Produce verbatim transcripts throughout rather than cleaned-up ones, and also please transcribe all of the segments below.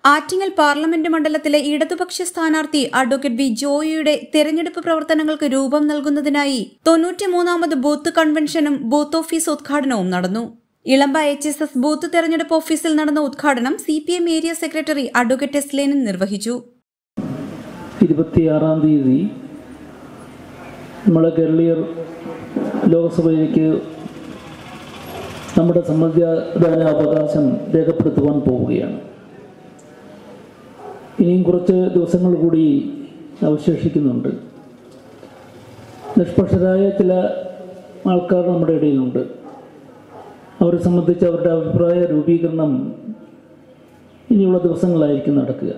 Attingal parliament മണ്ഡലത്തിലെ ഇടതുപക്ഷ സ്ഥാനാർത്ഥി അഡ്വക്കേറ്റ് വി ജോയിയുടെ തെരഞ്ഞെടുപ്പ് പ്രവർത്തനങ്ങൾക്ക് രൂപം നൽകുന്നതിനായി തൊണ്ണൂറ്റിമൂന്നാമത് ബൂത്ത് കൺവെൻഷനും ബൂത്ത് ഓഫീസ് ഉദ്ഘാടനവും നടന്നു. Elamba H S S booth തെരഞ്ഞെടുപ്പ് ഓഫീസിൽ നടന്ന ഉദ്ഘാടനം C P M area secretary advocate എസ്ലേനൻ നിർവഹിച്ചു. ഇരുപത്തിയാറാം തീയതി നമ്മളെ കേരളീയർ ലോക്സഭയിലേക്ക് നമ്മുടെ സമ്മതിദാന അവകാശം രേഖപ്പെടുത്തുവാൻ പോവുകയാണ്. ഇനിയും കുറച്ച് ദിവസങ്ങൾ കൂടി അവശേഷിക്കുന്നുണ്ട്. നിഷ്പക്ഷരായ ചില ആൾക്കാർ നമ്മുടെ ഇടയിലുണ്ട്. അവരെ സംബന്ധിച്ച് അവരുടെ അഭിപ്രായ രൂപീകരണം ഇനിയുള്ള ദിവസങ്ങളായിരിക്കും നടക്കുക.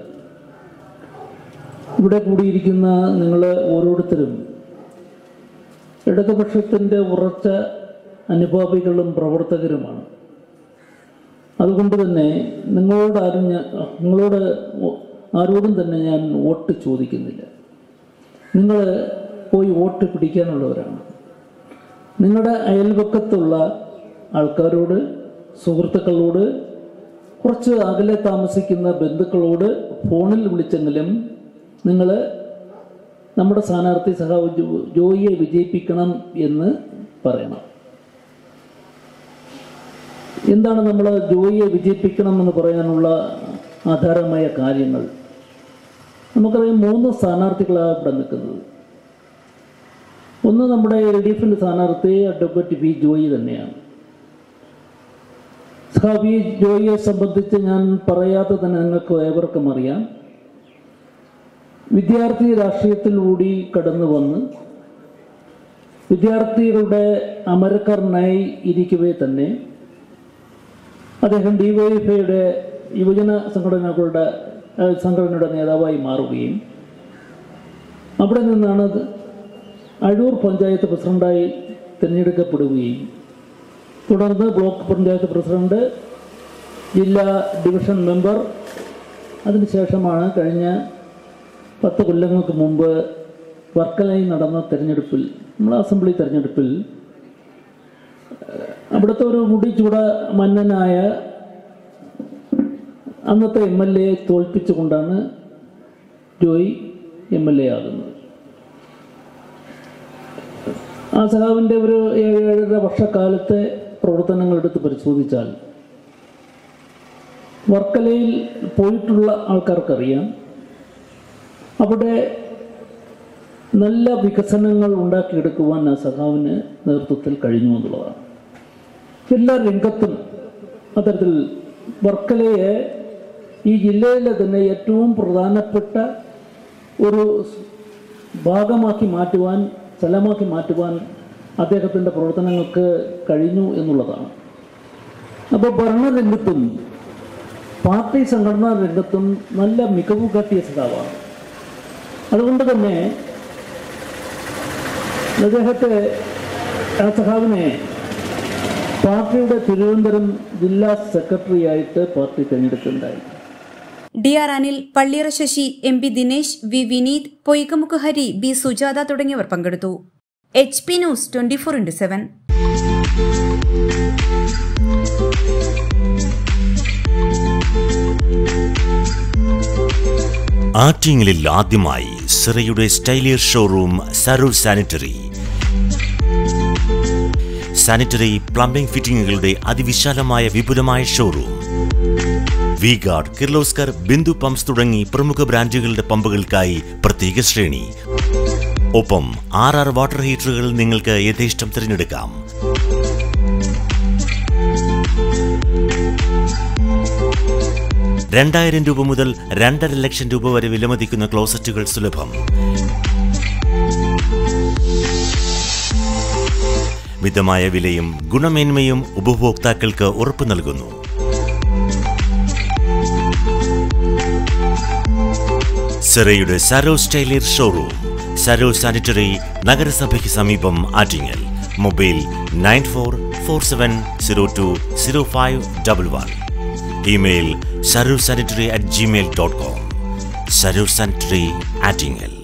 ഇവിടെ കൂടിയിരിക്കുന്ന നിങ്ങൾ ഓരോരുത്തരും ഇടതുപക്ഷത്തിൻ്റെ ഉറച്ച അനുഭാവികളും പ്രവർത്തകരുമാണ്. അതുകൊണ്ട് തന്നെ നിങ്ങളോട് ആരും നിങ്ങളോട് ആരോടും തന്നെ ഞാൻ വോട്ട് ചോദിക്കുന്നില്ല. നിങ്ങൾ പോയി വോട്ട് പിടിക്കാനുള്ളവരാണ്. നിങ്ങളുടെ അയൽപക്കത്തുള്ള ആൾക്കാരോട്, സുഹൃത്തുക്കളോട്, കുറച്ച് അകലെ താമസിക്കുന്ന ബന്ധുക്കളോട് ഫോണിൽ വിളിച്ചെങ്കിലും നിങ്ങൾ നമ്മുടെ സ്ഥാനാർത്ഥി സഖാവ് ജോയിയെ വിജയിപ്പിക്കണം എന്ന് പറയണം. എന്താണ് നമ്മൾ ജോയിയെ വിജയിപ്പിക്കണം എന്ന് പറയാനുള്ള ആധാരമായ കാര്യങ്ങൾ? നമുക്കറിയാം, മൂന്ന് സ്ഥാനാർത്ഥികളാണ് ഇവിടെ നിൽക്കുന്നത്. ഒന്ന് നമ്മുടെ എൽ ഡി എഫിൻ്റെ സ്ഥാനാർത്ഥി അഡ്വക്കേറ്റ് വി ജോയി തന്നെയാണ്. വി ജോയിയെ സംബന്ധിച്ച് ഞാൻ പറയാതെ തന്നെ നിങ്ങൾക്ക് ഏവർക്കും അറിയാം. വിദ്യാർത്ഥി രാഷ്ട്രീയത്തിലൂടെ കടന്നു വന്ന് വിദ്യാർത്ഥികളുടെ അമരക്കാരനായി ഇരിക്കവേ തന്നെ അദ്ദേഹം ഡിവൈഎഫ്ഐയുടെ യുവജന സംഘടനകളുടെ സംഘടനയുടെ നേതാവായി മാറുകയും അവിടെ നിന്നാണ് അഴൂർ പഞ്ചായത്ത് പ്രസിഡന്റായി തിരഞ്ഞെടുക്കപ്പെടുകയും തുടർന്ന് ബ്ലോക്ക് പഞ്ചായത്ത് പ്രസിഡന്റ്, ജില്ലാ ഡിവിഷൻ മെമ്പർ, അതിനുശേഷമാണ് കഴിഞ്ഞ പത്ത് കൊല്ലങ്ങൾക്ക് മുമ്പ് വർക്കലയിൽ നടന്ന തെരഞ്ഞെടുപ്പിൽ, നമ്മൾ അസംബ്ലി തെരഞ്ഞെടുപ്പിൽ അവിടുത്തെ ഒരു മുടിചൂട മന്നനായ അന്നത്തെ എം എൽ എയെ തോൽപ്പിച്ചുകൊണ്ടാണ് ജോയി എം എൽ എ ആകുന്നത്. ആ സഖാവിൻ്റെ ഒരു ഏഴര വർഷക്കാലത്തെ പ്രവർത്തനങ്ങൾ എടുത്ത് പരിശോധിച്ചാൽ വർക്കലയിൽ പോയിട്ടുള്ള ആൾക്കാർക്കറിയാം, അവിടെ നല്ല വികസനങ്ങൾ ഉണ്ടാക്കിയെടുക്കുവാൻ ആ സഖാവിന് നേതൃത്വത്തിൽ കഴിഞ്ഞു എന്നുള്ളതാണ്. എല്ലാ രംഗത്തും അത്തരത്തിൽ വർക്കലയെ ഈ ജില്ലയിലെ തന്നെ ഏറ്റവും പ്രധാനപ്പെട്ട ഒരു ഭാഗമാക്കി മാറ്റുവാൻ, സ്ഥലമാക്കി മാറ്റുവാൻ അദ്ദേഹത്തിൻ്റെ പ്രവർത്തനങ്ങൾക്ക് കഴിഞ്ഞു എന്നുള്ളതാണ്. അപ്പോൾ ഭരണരംഗത്തും പാർട്ടി സംഘടനാ രംഗത്തും നല്ല മികവ് കാട്ടിയ സഖാവാണ്. അതുകൊണ്ട് തന്നെ അദ്ദേഹത്തെ ആ സഖാവിനെ പാർട്ടിയുടെ തിരുവനന്തപുരം ജില്ലാ സെക്രട്ടറി ആയിട്ട് പാർട്ടി തിരഞ്ഞെടുക്കുകയുണ്ടായി. D R Anil, Palliyara Sasi, M P Dinesh, V Vineeth, Poikamukku Hari, B Sujatha തുടങ്ങിയവർ പങ്കെടുത്തു. H P news twenty four into seven. ആറ്റിങ്ങലിൽ ആദ്യമായി സിറയുടെ സ്റ്റൈലിയർ ഷോറൂം സരൂർ സാനിറ്ററി. സാനിറ്ററി പ്ലംബിംഗ് ഫിറ്റിംഗുകളുടെ അതിവിശാലമായ വിപുലമായ showroom. V guard, Kirloskar, Bindu pumps തുടങ്ങി പ്രമുഖ ബ്രാൻഡുകളുടെ പമ്പുകൾക്കായി പ്രത്യേക ശ്രേണി. ഒപ്പം ആർ ആർ വാട്ടർ ഹീറ്ററുകൾ നിങ്ങൾക്ക് യഥേഷ്ടം തിരഞ്ഞെടുക്കാം. രണ്ടായിരം രൂപ മുതൽ രണ്ടര ലക്ഷം രൂപ വരെ വിലമതിക്കുന്ന ക്ലോസറ്റുകൾ സുലഭം. മിതമായ വിലയും ഗുണമേന്മയും ഉപഭോക്താക്കൾക്ക് ഉറപ്പു നൽകുന്നു. സിറയുടെ സരോ സ്റ്റൈലിയർ ഷോറൂം, സരോ സാനിറ്ററി, നഗരസഭയ്ക്ക് സമീപം, Attingal. Mobile nine four four seven zero two zero five double one. Email Saro sanitary at Gmail dot com. Saro sanitary, Attingal.